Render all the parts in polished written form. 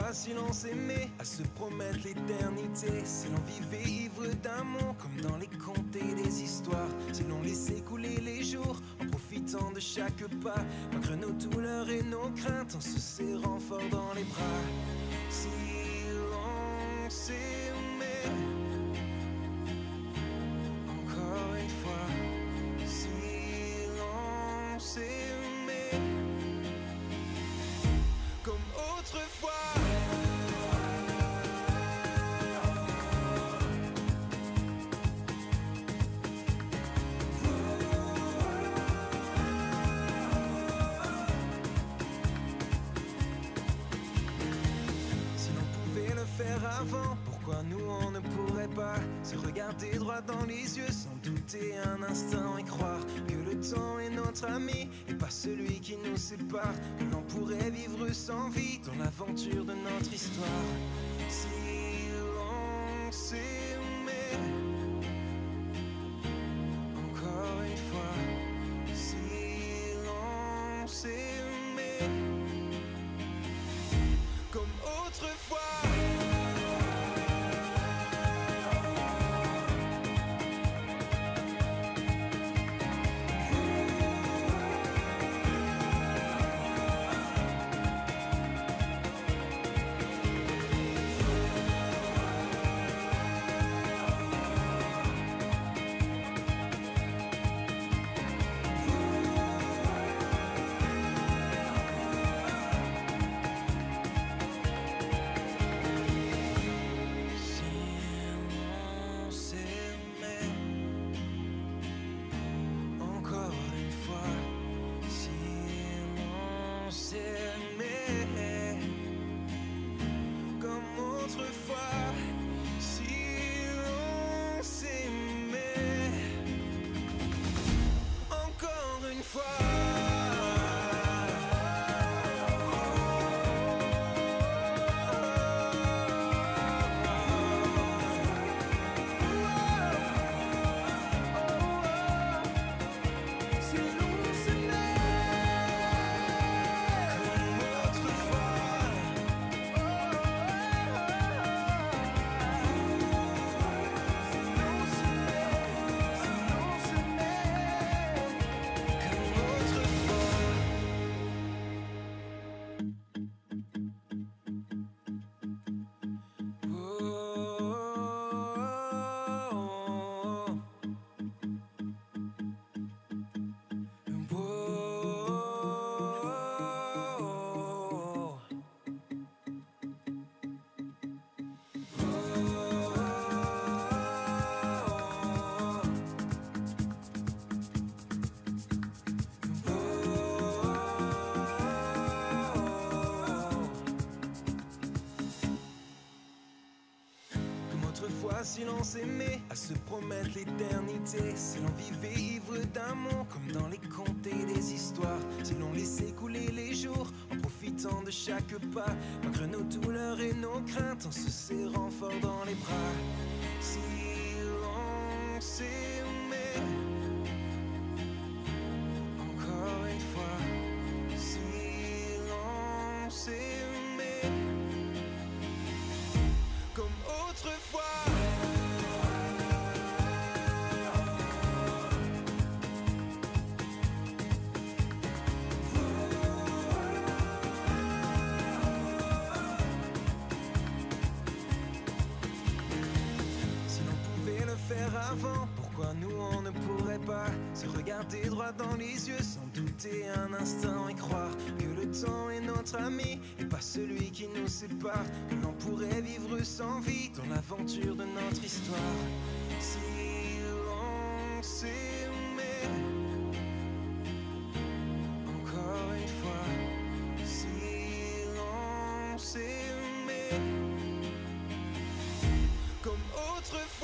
fois si l'on s'aimait, à se promettre l'éternité, si l'on vivait ivre d'amour comme dans les contes et les histoires, si l'on laissait couler les jours en profitant de chaque pas, malgré nos douleurs et nos craintes, en se serrant fort dans les bras. Si l'on s'aimait, encore une fois, si l'on s'aimait, comme autrefois. Avant, pourquoi nous on ne pourrait pas se regarder droit dans les yeux sans douter un instant et croire que le temps est notre ami et pas celui qui nous sépare, que l'on pourrait vivre sans vie dans l'aventure de notre histoire. Si l'on s'aimait, encore une fois, si l'on s'aimait, comme autrefois. Si l'on s'aimait, à se promettre l'éternité, si l'on vivait ivre d'amour comme dans les contes et les histoires, si l'on laissait couler les jours en profitant de chaque pas, malgré nos douleurs et nos craintes, en se serrant fort dans les bras. Si l'on s'aimait, encore une fois, si l'on s'aimait, comme autrefois. Avant, pourquoi nous on ne pourrait pas se regarder droit dans les yeux sans douter un instant et croire que le temps est notre ami et pas celui qui nous sépare, que l'on pourrait vivre sans vie dans l'aventure de notre histoire. Si l'on s'aimait, encore une fois, si l'on s'aimait, comme autrefois.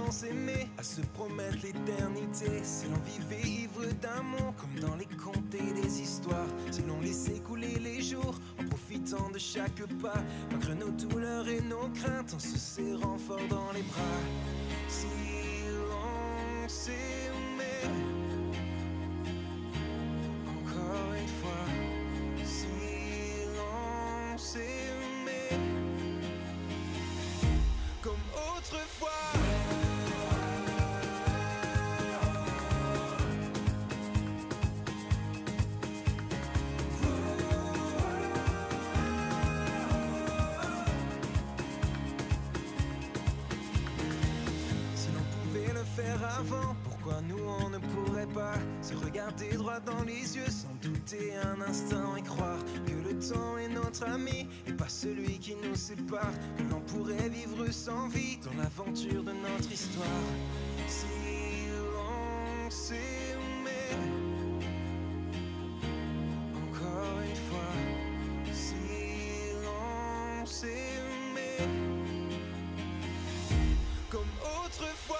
silence aimé, à se promettre l'éternité. Si l'on vivait ivre d'amour, comme dans les contes et des histoires. Si l'on laissait couler les jours, en profitant de chaque pas. Malgré nos douleurs et nos craintes, en se serrant fort dans les bras. Silence aimé, encore une fois. Silence aimé, comme autrefois. Si l'on pouvait le faire avant, pourquoi nous on ne pourrait pas se regarder droit dans les yeux sans douter un instant et croire que le temps est notre ami et pas celui qui nous sépare, que l'on pourrait vivre sans vie dans l'aventure de notre histoire. Silence aimé, encore une fois. Silence aimé, comme autrefois.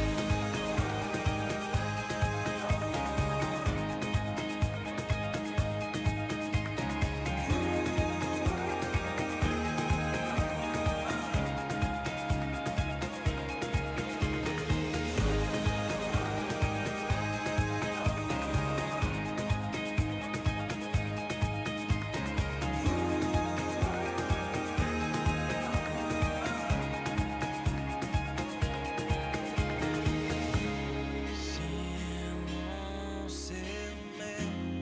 Silence aimé,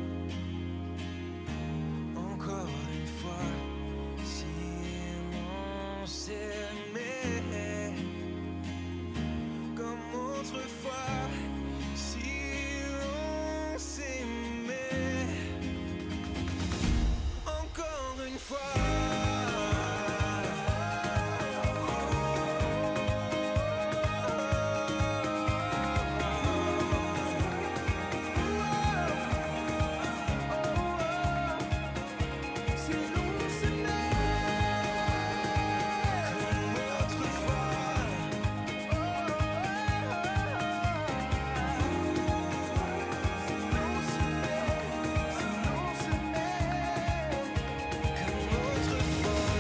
encore une fois. Silence aimé, comme autrefois. Silence aimé, encore une fois. Silence aimé, comme autrefois. Silence aimé, comme autrefois.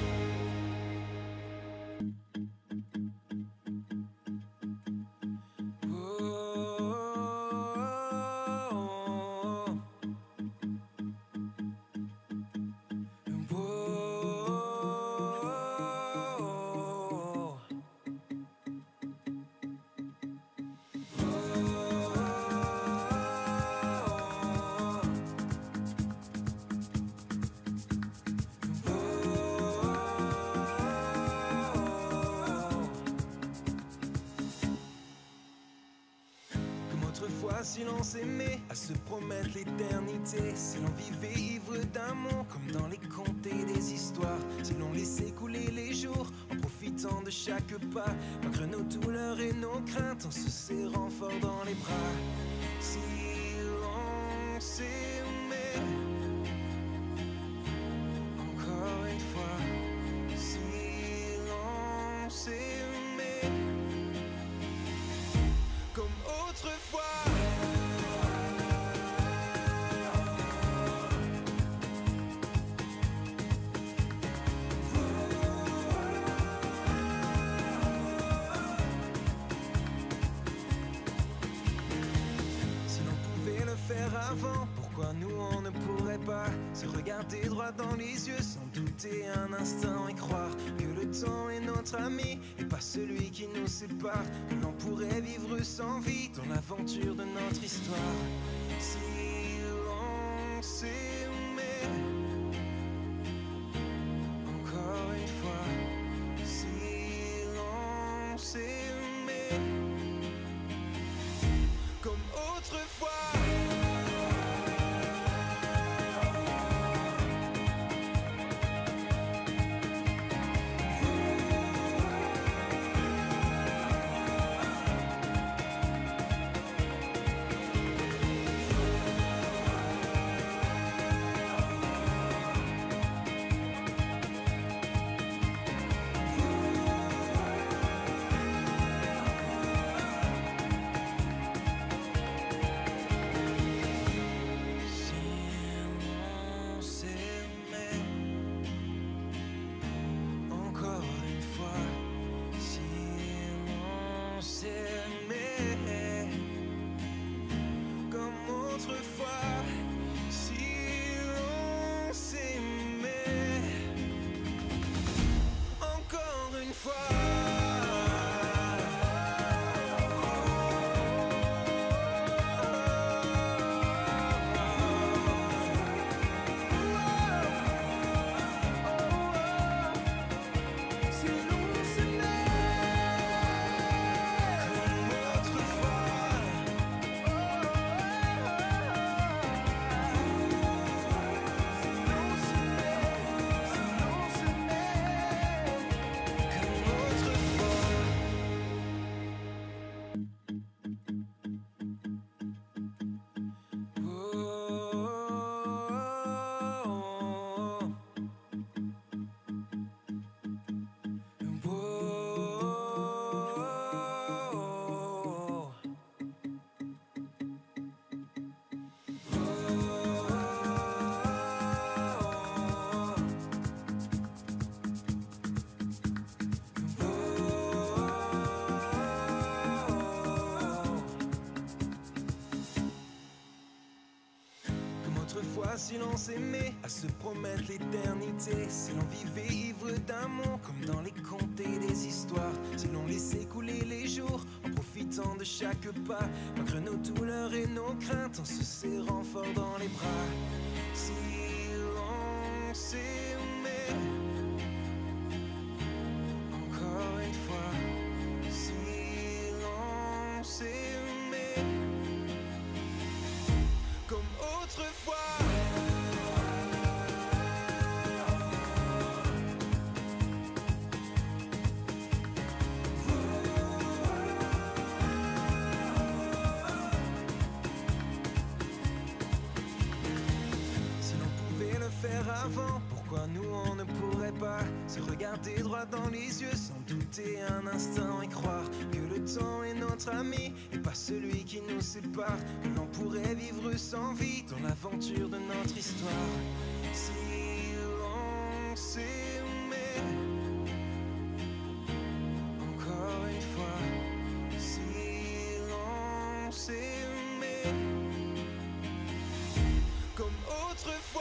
Oh, comme autrefois, silence aimé, à se promettre l'éternité. Si l'on vivait ivre d'amour, comme dans les contes et des histoires. Si l'on laissait couler les jours, en profitant de chaque pas. Malgré nos douleurs et nos craintes, en se serrant fort dans les bras. Silence aimé, encore une fois. Silence aimé, comme autrefois. Si l'on pouvait le faire avant, pourquoi nous on ne pourrait pas se regarder droit dans les yeux sans douter un instant et croire que le temps est notre ami et pas celui qui nous sépare, que l'on pourrait vivre sans vie dans l'aventure de notre histoire. Silence aimé, encore une fois. Silence aimé, comme autrefois. fois si l'on s'aimait, à se promettre l'éternité, si l'on vivait ivre d'amour comme dans les contes et les histoires, si l'on laissait couler les jours en profitant de chaque pas, malgré nos douleurs et nos craintes, en se serrant fort dans les bras. Si l'on s'aimait, encore une fois, si l'on s'aimait, comme autrefois. Avant, pourquoi nous on ne pourrait pas se regarder droit dans les yeux sans douter un instant et croire que le temps est notre ami et pas celui qui nous sépare, que l'on pourrait vivre sans vie dans l'aventure de notre histoire. Si l'on s'aimait, encore une fois, si l'on s'aimait, comme autrefois.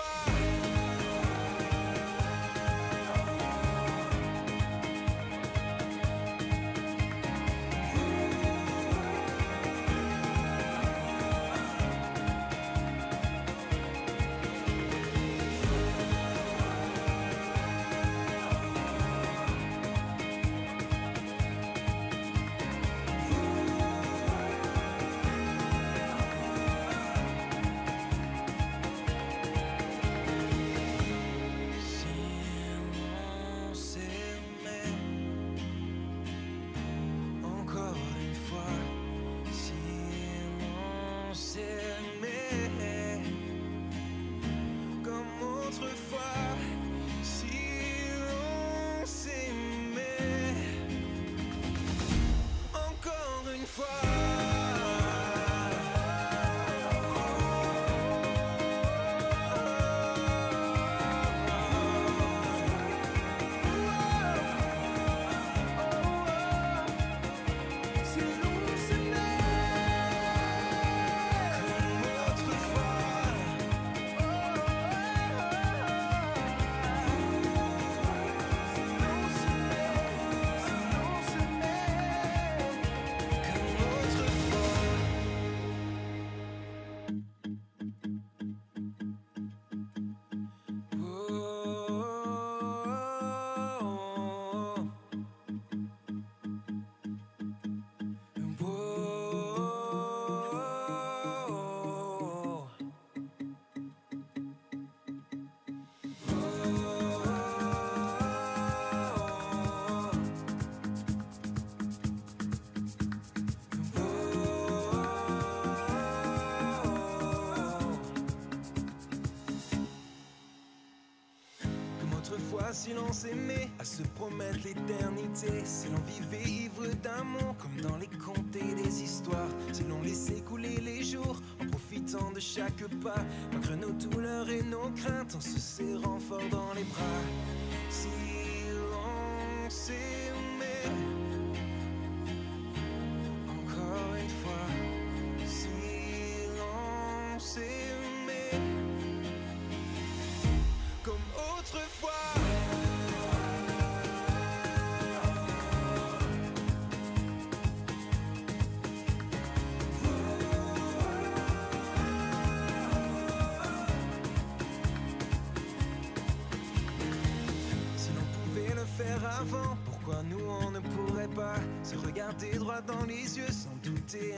Autrefois, si l'on s'aimait, à se promettre l'éternité, si l'on vivait ivre d'amour comme dans les contes et les histoires, si l'on laissait couler les jours en profitant de chaque pas, malgré nos douleurs et nos craintes, en se serrant fort dans les bras. Si l'on s'aimait, encore une fois, si l'on s'aimait, comme autrefois. Si l'on pouvait le faire avant, pourquoi nous on ne pourrait pas se regarder droit dans les yeux sans douter